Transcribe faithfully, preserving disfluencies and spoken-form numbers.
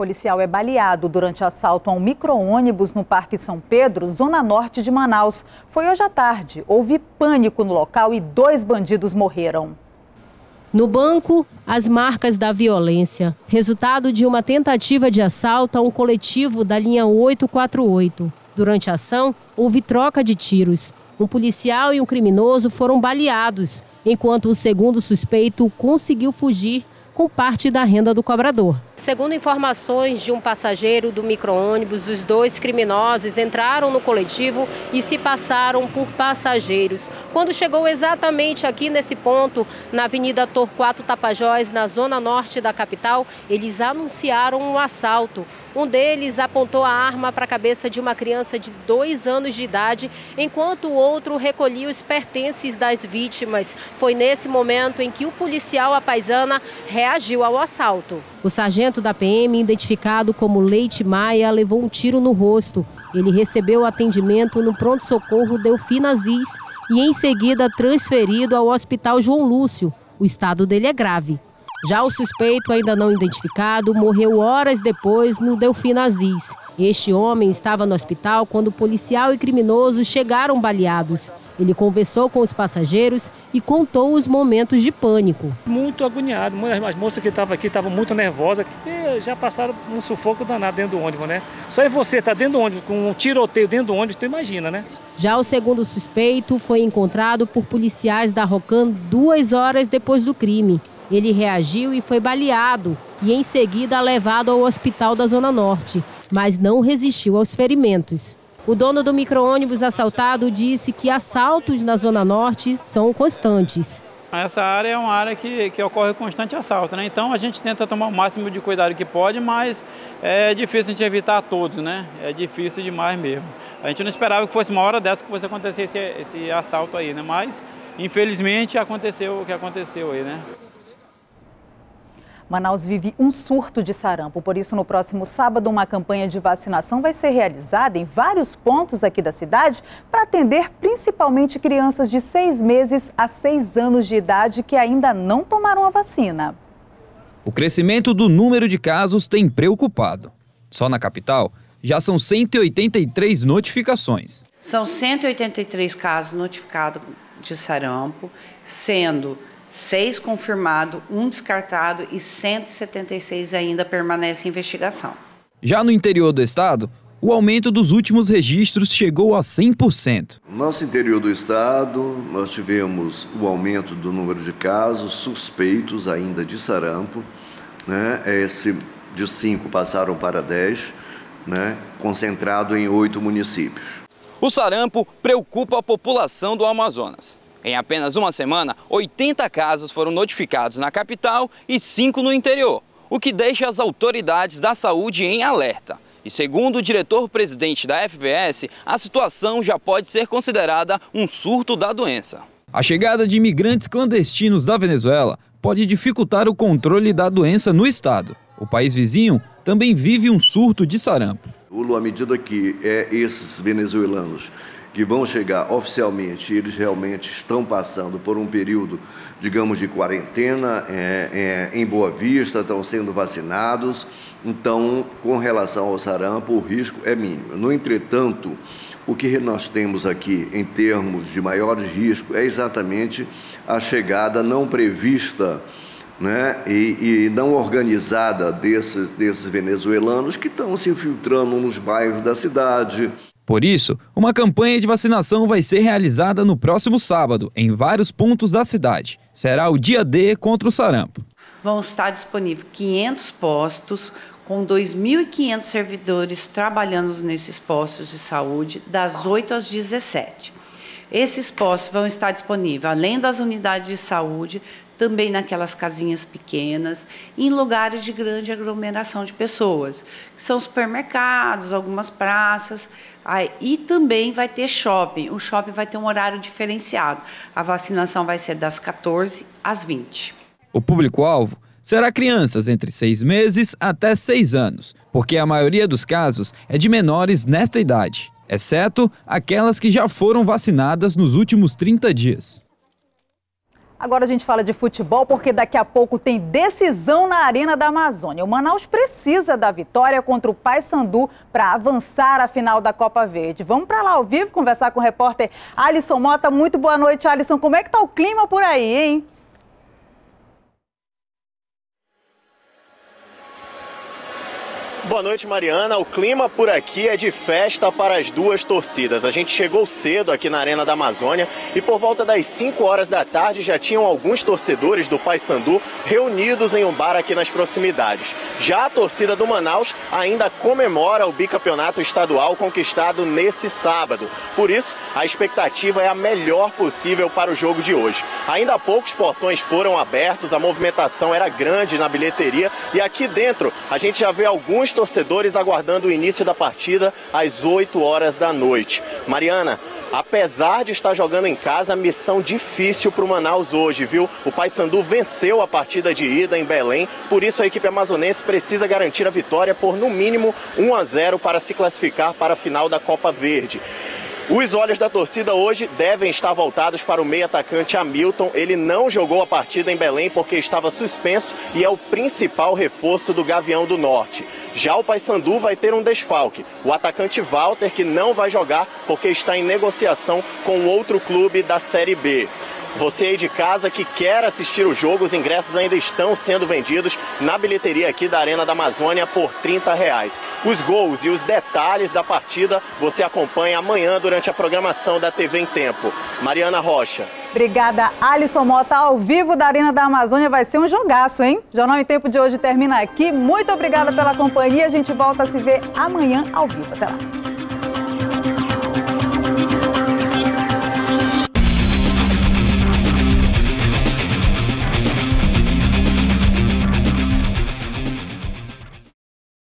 policial é baleado durante assalto a um micro-ônibus no Parque São Pedro, zona norte de Manaus. Foi hoje à tarde. Houve pânico no local e dois bandidos morreram. No banco, as marcas da violência. Resultado de uma tentativa de assalto a um coletivo da linha oito quatro oito. Durante a ação, houve troca de tiros. Um policial e um criminoso foram baleados, enquanto o segundo suspeito conseguiu fugir com parte da renda do cobrador. Segundo informações de um passageiro do micro-ônibus, os dois criminosos entraram no coletivo e se passaram por passageiros. Quando chegou exatamente aqui nesse ponto, na Avenida Torquato Tapajós, na zona norte da capital, eles anunciaram um assalto. Um deles apontou a arma para a cabeça de uma criança de dois anos de idade, enquanto o outro recolhia os pertences das vítimas. Foi nesse momento em que o policial à paisana reagiu ao assalto. O sargento da P M, identificado como Leite Maia, levou um tiro no rosto. Ele recebeu atendimento no pronto-socorro Delfim Aziz e, em seguida, transferido ao Hospital João Lúcio. O estado dele é grave. Já o suspeito, ainda não identificado, morreu horas depois no Delfim Aziz. Este homem estava no hospital quando policial e criminoso chegaram baleados. Ele conversou com os passageiros e contou os momentos de pânico. Muito agoniado. As moças que estavam aqui estavam muito nervosas, já passaram um sufoco danado dentro do ônibus, né? Só é você estar tá dentro do ônibus, com um tiroteio dentro do ônibus, tu imagina, né? Já o segundo suspeito foi encontrado por policiais da Rocan duas horas depois do crime. Ele reagiu e foi baleado e, em seguida, levado ao hospital da Zona Norte, mas não resistiu aos ferimentos. O dono do micro-ônibus assaltado disse que assaltos na Zona Norte são constantes. Essa área é uma área que, que ocorre constante assalto, né? Então a gente tenta tomar o máximo de cuidado que pode, mas é difícil a gente evitar todos, né? É difícil demais mesmo. A gente não esperava que fosse uma hora dessa que fosse acontecer esse, esse assalto aí, né? Mas, infelizmente, aconteceu o que aconteceu aí, né? Manaus vive um surto de sarampo, por isso no próximo sábado uma campanha de vacinação vai ser realizada em vários pontos aqui da cidade para atender principalmente crianças de seis meses a seis anos de idade que ainda não tomaram a vacina. O crescimento do número de casos tem preocupado. Só na capital já são cento e oitenta e três notificações. São cento e oitenta e três casos notificados de sarampo, sendo seis confirmados, um descartado e cento e setenta e seis ainda permanecem em investigação. Já no interior do estado, o aumento dos últimos registros chegou a cem por cento. No nosso interior do estado, nós tivemos o aumento do número de casos suspeitos ainda de sarampo, né? Esse de cinco passaram para dez, né? Concentrado em oito municípios. O sarampo preocupa a população do Amazonas. Em apenas uma semana, oitenta casos foram notificados na capital e cinco no interior, o que deixa as autoridades da saúde em alerta. E segundo o diretor-presidente da F V S, a situação já pode ser considerada um surto da doença. A chegada de imigrantes clandestinos da Venezuela pode dificultar o controle da doença no estado. O país vizinho também vive um surto de sarampo. À medida que é, esses venezuelanos que vão chegar oficialmente, eles realmente estão passando por um período, digamos, de quarentena é, é, em Boa Vista, estão sendo vacinados, então, com relação ao sarampo, o risco é mínimo. No entretanto, o que nós temos aqui em termos de maior risco é exatamente a chegada não prevista, né, e, e não organizada desses, desses venezuelanos que estão se infiltrando nos bairros da cidade. Por isso, uma campanha de vacinação vai ser realizada no próximo sábado, em vários pontos da cidade. Será o dia D contra o sarampo. Vão estar disponíveis quinhentos postos, com dois mil e quinhentos servidores trabalhando nesses postos de saúde, das oito às dezessete. Esses postos vão estar disponíveis, além das unidades de saúde, também naquelas casinhas pequenas, em lugares de grande aglomeração de pessoas, que são supermercados, algumas praças, aí, e também vai ter shopping. O shopping vai ter um horário diferenciado. A vacinação vai ser das quatorze às vinte. O público-alvo será crianças entre seis meses até seis anos, porque a maioria dos casos é de menores nesta idade, exceto aquelas que já foram vacinadas nos últimos trinta dias. Agora a gente fala de futebol porque daqui a pouco tem decisão na Arena da Amazônia. O Manaus precisa da vitória contra o Paysandu para avançar à final da Copa Verde. Vamos para lá ao vivo conversar com o repórter Alisson Mota. Muito boa noite, Alisson. Como é que tá o clima por aí, hein? Boa noite, Mariana. O clima por aqui é de festa para as duas torcidas. A gente chegou cedo aqui na Arena da Amazônia e por volta das cinco horas da tarde já tinham alguns torcedores do Paysandu reunidos em um bar aqui nas proximidades. Já a torcida do Manaus ainda comemora o bicampeonato estadual conquistado nesse sábado. Por isso, a expectativa é a melhor possível para o jogo de hoje. Ainda há pouco os portões foram abertos, a movimentação era grande na bilheteria e aqui dentro a gente já vê alguns torcedores aguardando o início da partida às oito horas da noite. Mariana, apesar de estar jogando em casa, missão difícil para o Manaus hoje, viu? O Paysandu venceu a partida de ida em Belém, por isso a equipe amazonense precisa garantir a vitória por no mínimo um a zero para se classificar para a final da Copa Verde. Os olhos da torcida hoje devem estar voltados para o meio atacante Hamilton. Ele não jogou a partida em Belém porque estava suspenso e é o principal reforço do Gavião do Norte. Já o Paysandu vai ter um desfalque. O atacante Walter, que não vai jogar porque está em negociação com outro clube da Série B. Você aí de casa que quer assistir o jogo, os ingressos ainda estão sendo vendidos na bilheteria aqui da Arena da Amazônia por trinta reais. Os gols e os detalhes da partida você acompanha amanhã durante a programação da T V em Tempo. Mariana Rocha. Obrigada, Alisson Mota. Ao vivo da Arena da Amazônia vai ser um jogaço, hein? Jornal em Tempo de hoje termina aqui. Muito obrigada pela companhia. A gente volta a se ver amanhã ao vivo. Até lá.